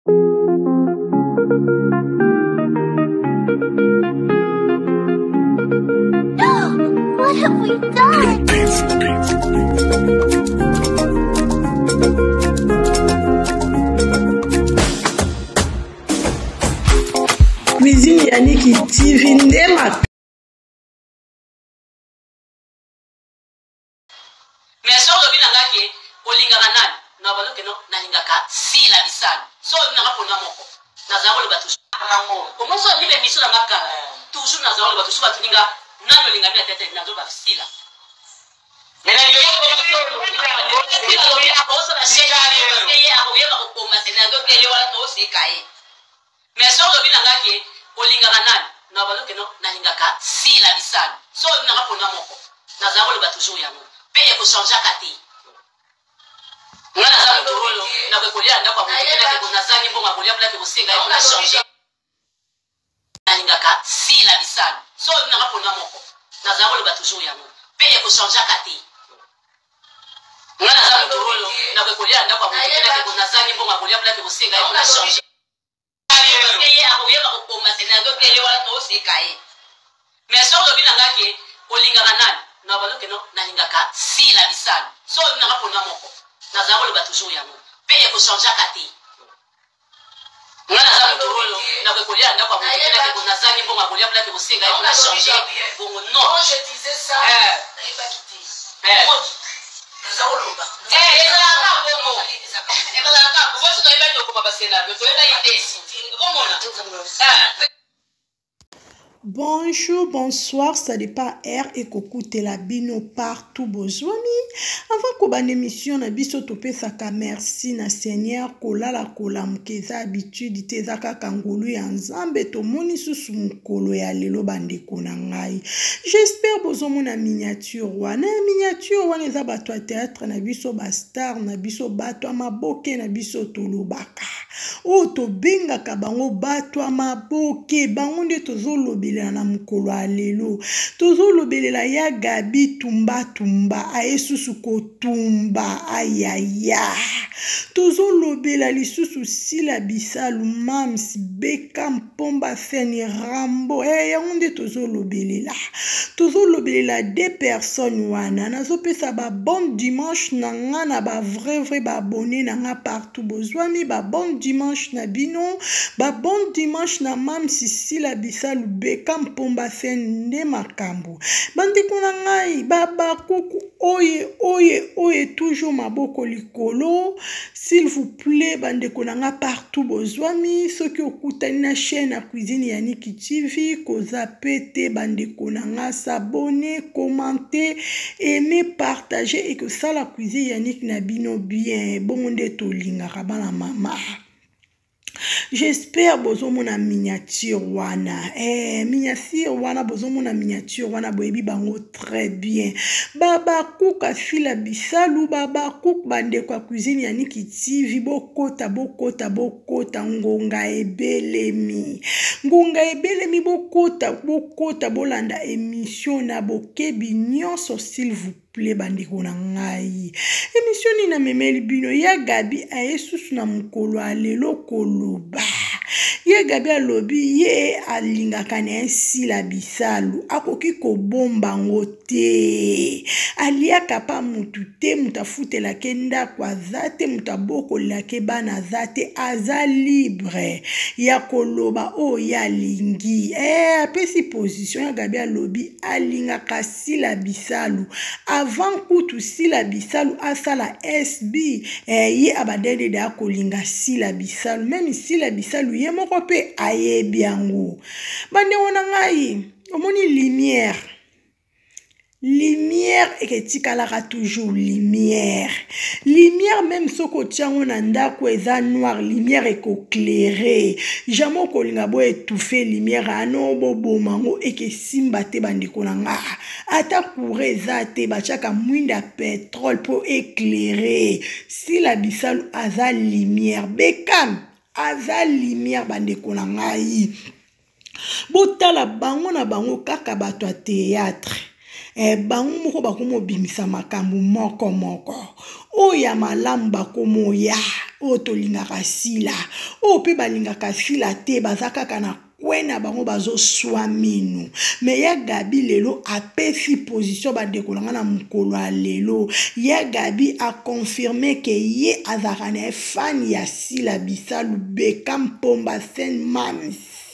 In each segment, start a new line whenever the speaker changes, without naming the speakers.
What have we done?
Cuisine Yannick TV Ndema.
Mais so lobi nangaki olingaka nani na baloke no nalingaka si la bisana so nanga pona moko nazako le batu comment ça libe mission na maka toujours nazako le batu so batuninga nani olinga bia tete nazo ba sila mais na yo mais so lobi nangaki olingaka nani na baloke no nalingaka si la bisana so nanga pona moko nazako le batu toujours yango pe e ko changer kati ngana za mtoro na ko kolia ndako kwa mwana ke kunazani mbonga kolia plate kusinga e na changer nalingaka si la bisana so nanga pona moko nazako le ba toujours yango pe e ko changer kati ngana za mtoro na ko kolia ndako kwa mwana ke kunazani mbonga kolia plate kusinga e na changer ye akoyeba kokoma senago ke yo wala to sikae mais so lobi nangaki olingaka nani na baloke no nalingaka si la bisana so nanga pona moko nazako le ba toujours yango pe e ko changer kati ngana za mtoro na ko kolia ndako kwa mwana ke kunazani mbonga kolia plate kusinga e na changer bongo non
quand je disais ça naïba quitté nazako loba
ezalaka bongo ezalaka bongo so toyeba to ko ba scénario toyeba ite komona
Bonjour, bonsoir, ça dépend R et Kokute la bino partout besoin. Avant qu'on ait une émission, na biso topé saka merci na Seigneur kola la kola mkeza habitude tezaka kangulu ya nzambe to moni susu mkolo ya lelo bande kona ngai. J'espère bozo mona miniature wana eza bato ya théâtre na biso ba star na biso bato amaboke na biso tolobaka. O to benga ka bango bato amaboke bango nde tozolobelela na mukolo alelo tozolobelela ya Gabi tumba ayesusu kotumba ayaya tozolobela lisusu sila bisalu mams beka mpomba seni rambo yango nde tozolobelela deux personnes wana nazopesa ba bon dimanche na nga na ba vrai ba abonné na nga partout bozwami ba bon dimanche na bino ba bon dimanche na mams sila bisalu beka mpomba seni nde makambo bandeko na ngai baba kuku oye toujours maboko likolo s'il vous plaît bandeko na nga partout bozwami soki okutani na chaîne ya Cuisine Yannick TV koza pete bandeko na nga s'abonner commenter aimer partager et que ça la Cuisine Yannick na bino bien bongo nde tolingaka bana mama. J'espère bozo mona miniature wana miniature wana bozo mona miniature wana boyebi bango très bien baba kuka fila bisalu baba kuk bande kwa Cuisine Yannick TV bokota ngonga ebelemi bokota bolanda émission na bokebi nyonso s'il vous plaît bandeko na ngai émission ni na memeli bino ya Gabi ayesusu na mukolo alelo koloba ye Gabi alobi ye alingaka na sila bisalu akoki kobomba ngote aliaka pa mutu te mutafutela ke ndako azate mutabokolela ke bana azate aza libre ya koloba o ya lingi apesi position ya Gabi alobi alingaka sila bisalu avant kutu sila bisalu asala SB ye abadede da kolinga sila bisalu même sila bisalu ye moko pe ayebi yango bande wona ngai omoni lumière eketikala toujours lumière même soko tiango na ndako eza noir lumière ekoclairer jamais kolinga bo étouffer lumière ano bobomango ekesimba te bandeko na nga ata courant eza te bachaka mwinda pétrole po éclairer si la bisalu aza lumière bekam aza lumière bandeko na ngai botala bango na bango kaka bato ya théâtre bango moko bakomo bimisa makambo moko oya malamu bakomo ya o tolingaka sila o pe balingaka sila te bazaka kana kwena bango bazo swaminu me ya Gabi lelo apesi position bandeko langa na mukolo lelo ya Gabi a confirmé que ye azakana fan ya sila bisalu Bekam Pomba Sen Mams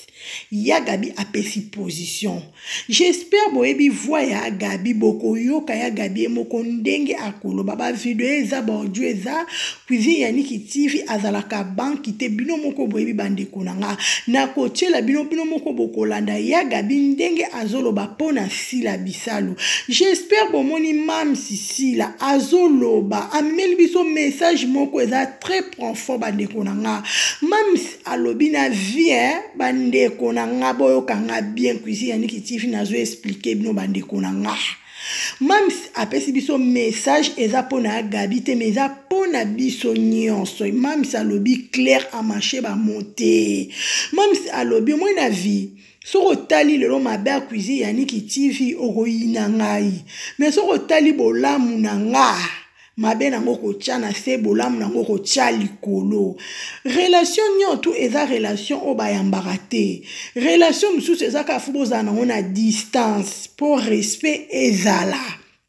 ya Gabi apesi position. J'espère boyebi voix ya Gabi boko yoka ya Gabi moko ndenge akolo baba video eza bordu eza cuisine ya Niki TV azalaka banki te bino moko boyebi bandeko nanga na kotiela bino moko bokolanda ya Gabi ndenge azoloba pona sila bisalu. J'espère bomoni mam sila azoloba ameli biso message moko eza très profond bandeko nanga mam alobi na vie bandeko nanga boyoka nga bien cuisine ya Niki TV nazo expliquer bino bandeko nanga. Mams apesi biso message eza pona Gabi te mais eza pona biso nyonso. Mams alobi clair a marché ba monter. Mams alobi moi na vie soko tali lelo mabe a cuisine ya Niki TV oroyina ngai mais soko tali bolamu na nga mabe nango kotia na se bolamu nango kotia likolo. Relation nyoto eza relation o bayambaka te. Relation mususu eza ka fuboza nango na distance pour respect ezala.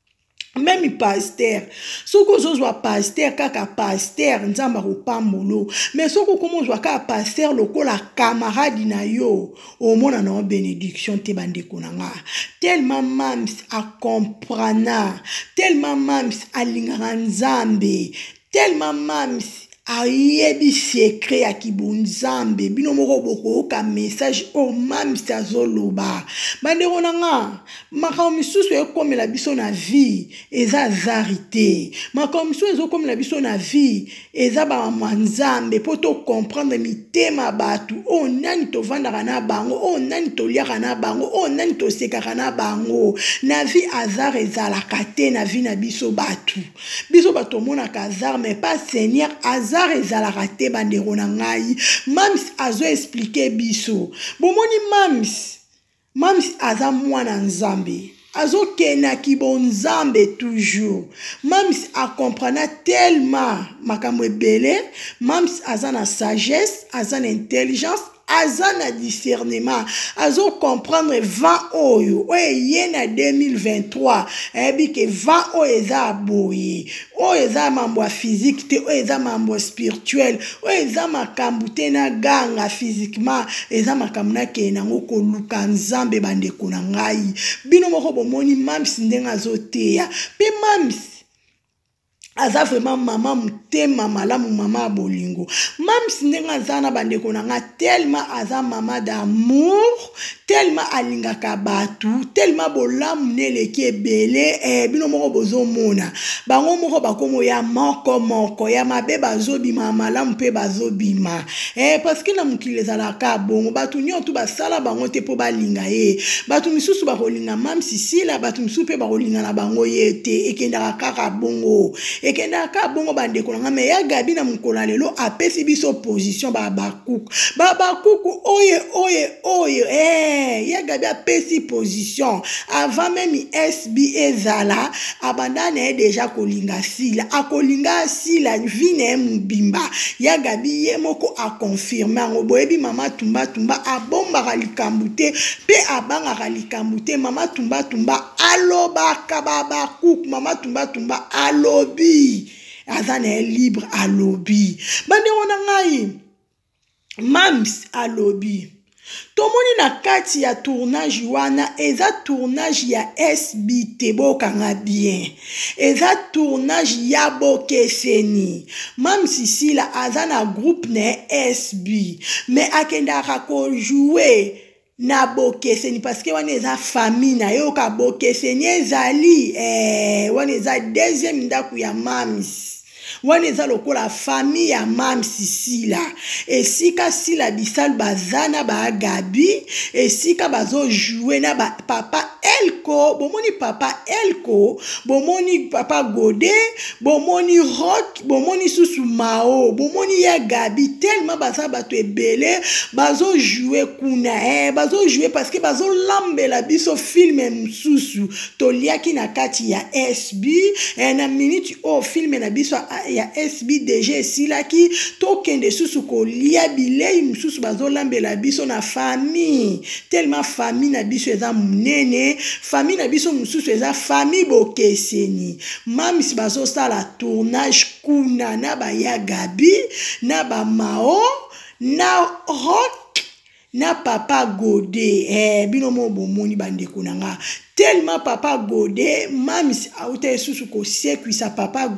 Même pasteur soko zozwa pasteur kaka pasteur nzamba kopambolo mais soko komo zwa kaka pasteur lokola camarade na yo omona na bénédiction te bandeko nanga. Tellement mams a comprendre, tellement mams a lingaka nzambe, tellement mams ayebi secret ya kibunzambe bino moko boko ka message o mams azoloba bandeko nanga. Makambo misusu ekomela biso na vie eza zarité, makambo misusu ezokomela biso na vie eza ba manzambe po to comprendre mitema batu o nani tovandaka na bango o nani toliaka na bango o nani tosekaka na bango na vie azar ezalaka te na vie na biso batu monaka azar mais pas Seigneur azar ezalaka te bandeko na ngai. Mams azo expliquer biso bomoni mams aza mwana nzambe azo kena kibo nzambe toujours. Mams a comprendre tellement makambo ebele. Mams aza na sagesse, aza na intelligence, aza na discernement, azo comprendre 20 oyo oye na 2023 ebi ke 20 oyo eza boye oyo eza mambo physique te oyo eza mambo spirituel oyo eza makambo te na ganga physiquement eza makambo na ke nango koluka nzambe bandeko na ngai bino moko bomoni mams ndenga azoteya pe mams aza vraiment mama mutema malamu mama bolingo. Mams ndenga azana bandeko nanga tellement aza mama d'amour, tellement alingaka batu, tellement bolamu neleki ebele bino moko bozomona bango moko bakomo ya moko ya mabe bazobima malamu pe bazobima parce que na mukile ezalaka bongo batu nyoto basala bango te po balinga ye batu misusu bakolinga mams sila batu misusu pe bakolinga na bango yete ekendaka kaka bongo ekendaka bongo bandeko nanga me ya Gabi na mukolo lelo apesi biso position babakuku oye ya Gabi apesi position avant même SB ezala abandane déjà kolinga sila akolinga sila vine mbimba ya Gabi ye moko a confirmer ngo boyebi mama tumba abomba likambute pe abanga likambute mama tumba aloba kababakuku mama tumba alobi azana libre alobi bandeko na ngai mams alobi tomoni na kati ya tournage wana eza tournage ya SBT bokanga bien eza tournage ya bokeseni mams sila azana groupe na SB mais akendaka ko jouer na bokeseni parce que wana eza famille na yo ka bokeseni ezali wana eza deuxième ndaku ya mams wana eza lokola famille ya mams sila esika sila bisalu bazana ba Gabi esika bazo jouer na ba papa Elko, bomoni papa Elko, bomoni papa Godé, bomoni Rock, bomoni Susu Mao, bomoni ya Gabi, tellement baza bato ebele, bazo jouer kuna, bazo jouer parce que bazo lambe la biso film msusu, toliaki na kati ya SB, na minute o film na biso ya SB DG silaki, tokende susu kolia bilei msusu bazo lambe la biso na famille, tellement famille na biso eza munene, famille na biso msusu eza famille bokeseni, mami si bazo sala tournage kuna na ba ya Gabi, na ba Mao, na Rock, na papa Godé, binomo bomoni bandeko nanga, tellement papa Godé, mami si aute susu ko sekwisa papa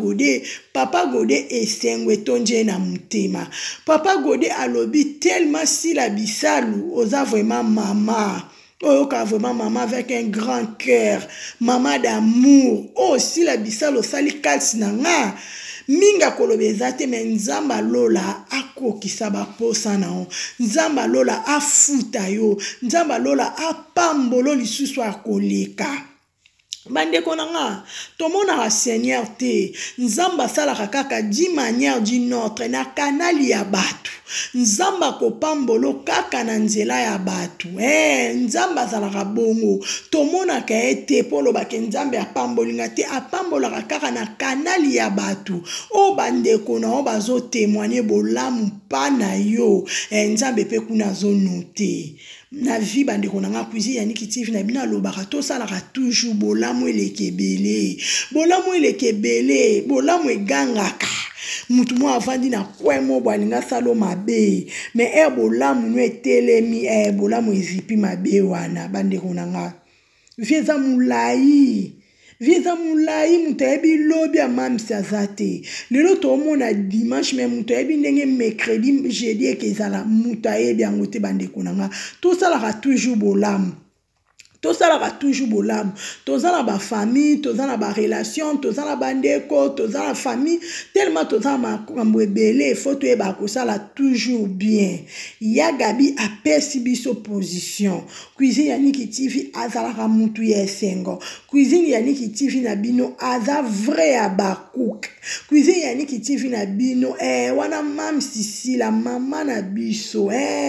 Godé esengwe tonje na mutema, papa Godé alobi tellement si la bisalu oza vraiment maman, oyoka vraiment maman avec un grand cœur, maman d'amour, oh si la bisalu sali kalsi nanga, minga kolobeza te me nzamba lola akokisa baposa na o, nzamba lola afuta yo, nzamba lola apambolo lisusu akoleka. Bandeko nanga, tomona Seigneur te, nzamba salaka kaka di manière di notre na kanali ya batu, nzamba kopambolo kaka na nzela ya batu, nzamba salaka bongo, tomona ka ete polo bake nzambe apambolinga te, apambolaka kaka na kanali ya batu, o bandeko na o bazo témoigner bolamu pa na yo, nzambe pe kuna zo note. Na vie bandeko nanga kuizi Yannick TV na bina lobaka to salaka toujours bolamu elekebele, bolamu elekebele, bolamu egangaka, mutu mo avandi na kwemo bwalinga salo mabe, me bolamu no etelemi, bolamu ezipi mabe wana bandeko nanga. Vieza mulai, vieza mulai, mutu ebi lobi amamisi azate, lelo to mona dimanche me mutu ebi ndenge mercredi jeudi ekezala mutu ebi angote bandeko nanga, to salaka toujours bolamu. Tosalaka toujours bolamu, tozana ba famille, tozana ba relation, tozana bandeko, tozana famille, tellement tozana makambo ebele, faut eba kosala toujours bien. Ya Gabi apesi biso position. Cuisine Yannick TV azalaka mutu yesengo. Cuisine Yannick TV na bino aza vrai abakuk. Cuisine Yannick TV na bino wana mam sisi la mama na biso,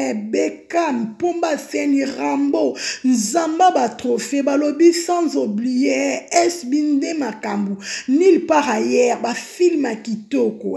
Beckham, Pomba Seni Rambo, Nzamba trophée balobi sans oublier SBinde makambu nil par ailleurs ba film kitoko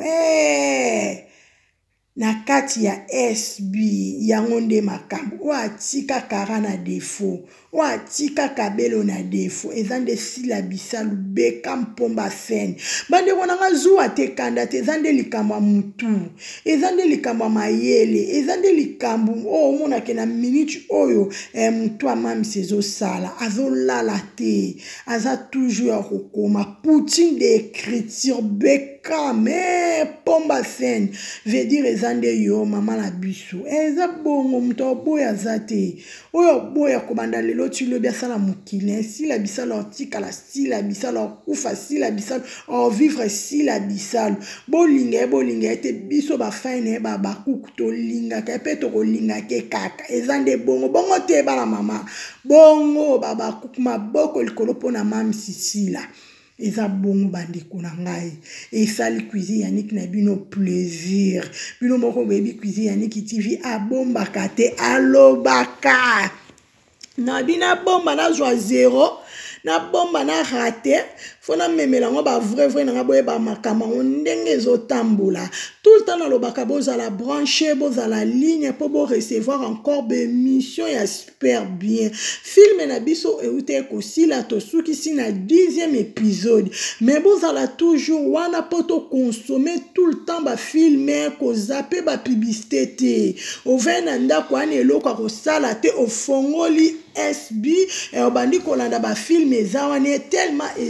na kati ya SB yango nde makambu o atika kara na défaut o atika kabelo na défaut ezande sila bisalu Beckham Pomba Seni bande konanga zuwa te kanda te ezande likambo mutu ezande likambo mayele ezande likambo o mona ke na minute oyo mutu amami sezo sala azolala te aza toujours kokoma Poutine d'écriture Beckham Pomba Seni veut dire ezande yo mama na biso eza bongo mutu oboya zate oyo boya kobanda lelo tilo bia sala mukile si la bisalo artikala si la bisalo kufa si la bisalo en vivre si la bisalo bolinga ete biso ba faine ba bakuku to linga ka peto ko linga ke kaka ezande bongo te bana mama bongo baba kuku maboko likolo pona mam sisila eza bongo bandeko na ngai esali cuisine Yannick na bino plaisir bino moko bebi cuisine Yannick TV abombaka te alobaka na bina bomba na joie zéro na bomba na raté fona memela ngo ba vrai na boye ba makama ndenge zotambola tout le temps na lobaka bozala branché bozala ligne pour bo recevoir encore des missions ya super bien film na biso eute ko sila to suki si na 10e épisode mais bozala toujours wana poto consommer tout le temps ba filmer ko zapper ba publicité te o vena ndako ane eloko ko sala te o fongoli SB obandi kolanda ba film eza wane tellement eza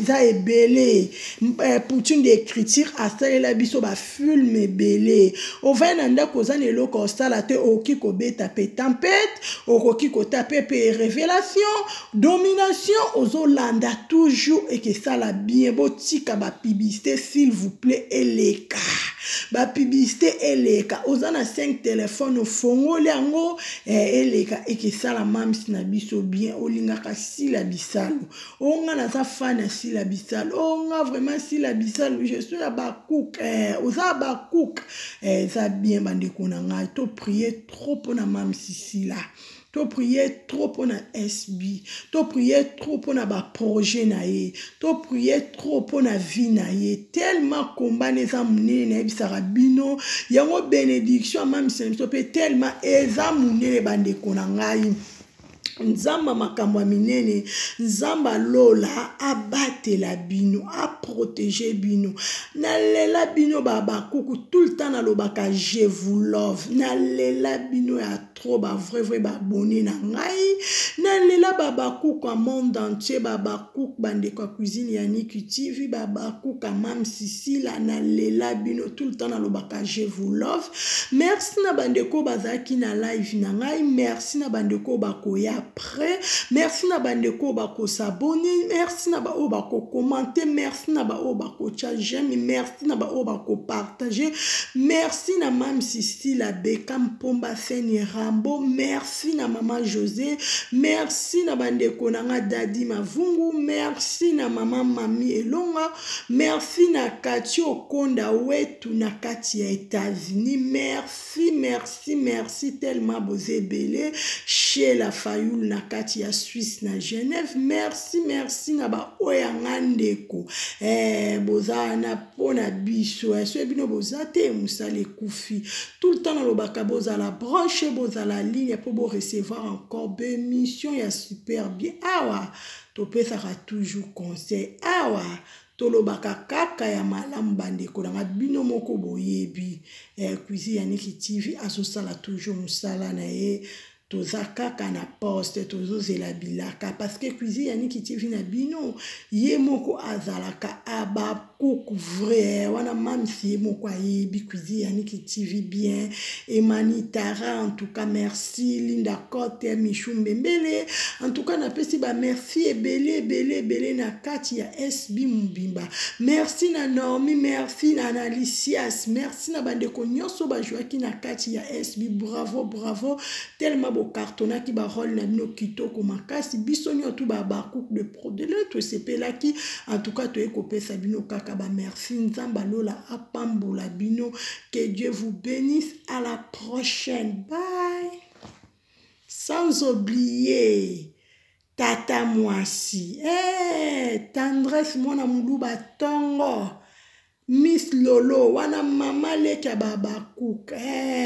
ebele poutine d'écriture asalela biso ba film ebele ovai na ndako oza na eloko osala te okoki kobeta pe tempête okoki kotape pe révélation domination ozolanda toujours ekesala bien botika bapiblicité s'il vous plaît eleka bapiblicité eleka oza na 5 téléphone ofongoli yango eleka ekesala mamisi na biso bien olingaka sila bisalo onga naza fan ya sila bisalo onga vraiment sila bisalo je suis à bakouk oza bakouk eza bien bandeko na ngai to prier trop mpona mamisi sila to prier trop pour na SB, to prier trop pour na ba projet na ye, to prier trop pour na vie na ye, tellement combat neza munene na ebisaka bino, yango bénédiction même c'est pe tellement eza munene bandeko na ngai. Nzamba makambo minene, nzamba lola abatela bino, a protéger bino. Nalela bino baba kuku tout le temps na lobaka je vous love. Nalela bino ya trop ba vrai ba boni na ngai. Nalela baba kuku a monde entier baba kuku bande kwa cuisine ya Niki TV baba kuku mam Sisila nalela bino tout le temps na lobaka je vous love. Merci na bande ko bazaki na live na ngai, merci na bande ko bakoya après. Merci na bandeko bako s'abonner, merci na ba o bako commenter, merci na ba o bako j'aime, merci na ba o bako partager, merci na mam Sissi la Bekam Pomba Seni Rambo, merci na maman José, merci na bandeko nanga Dadi Mavungu, merci na maman Mami Elonga, merci na Kati Okonda wetu na Kati ya États-Unis, merci tellement bozé belé chez la Fayoul na Kati ya Suisse na Genève, merci na ba oyangandeko boza na pona biso so bino boza te musale kufi tout le temps na lobaka boza la branche boza la ligne pour bo recevoir encore bémission ya super bien awa to pesaka toujours conseil awa tolobaka kaka ya malamu bandeko na bino moko boyebi cuisine ya Niki TV asosala toujours musala na ye toza kaka na poste tozo zela bilaka parce que cuisine ya Niki TV na bino ye moko azalaka aba cook vrai wana mam si moko ayebi cuisine ya Niki TV bien Emanitara en tout cas merci Linda Kote Michumbe Mbele en tout cas na pesi ba merci ebele na kati ya SB Mubimba merci na Normi merci na Analicias merci na bandeko nyonso ba joaki na kati ya SB bravo tellement cartona qui ba rôle na bino kitoko makasi bisoni otu ba cook de pro de l'autre sepela qui en tout cas to ekopé sabino kaka ba merci nzamba lola apambola bino que Dieu vous bénisse à la prochaine bye sans oublier tata Mwasi tendresse mona muluba tongo Miss Lolo wana mama leka baba cook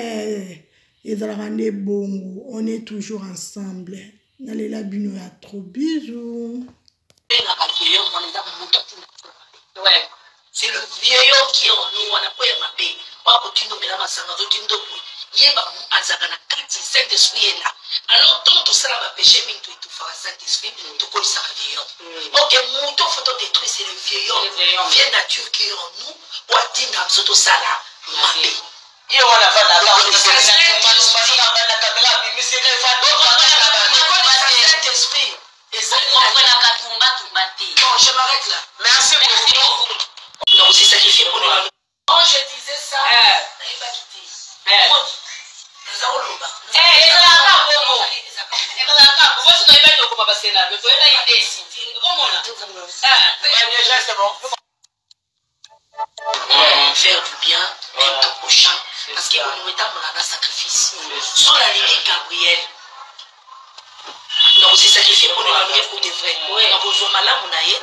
ezalaka bongo, on est toujours ensemble. Nalela bino ya trop bisous.
C'est le vieillard qui est en nous, on a pas ma paix. Pas pour tu nous mets la masse dans notre tindo. Yéba azagana kati Saint-Esprit est là. Alors tant tout ça va pécher mais tout faire Saint-Esprit tout comme ça vieillard. OK, mouton faut détruire c'est le vieillard, vieille nature qui est en nous pour atteindre absolument ça là. Ma paix. Iyo wana bana la Saint-Esprit et ça je m'arrête là. Merci beaucoup. Donc c'est sacrifié pour nous. Quand je disais ça, il va quitter. Nous avons le bas. Faire du bien, même ton prochain, parce que nous mettons un sacrifice. Sur la ligne Gabriel. Donc c'est sacrifié pour nous pour de vrai. Donc aux malades on a eu,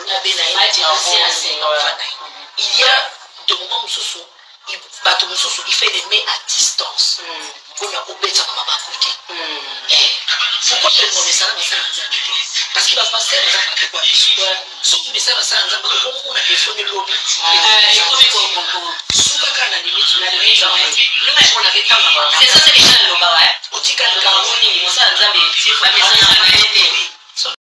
il y a des moments où il fait des mains à distance. Pour nous obéir à ma côté. Pourquoi je demande ça parce qu'il va passer dans un peu quoi. Surtout ça va ça dans un peu comme on a fait le lobby. Souvent quand on a limite on avait temps. C'est ça c'est déjà le lobby. On dit quand on a ça dans un peu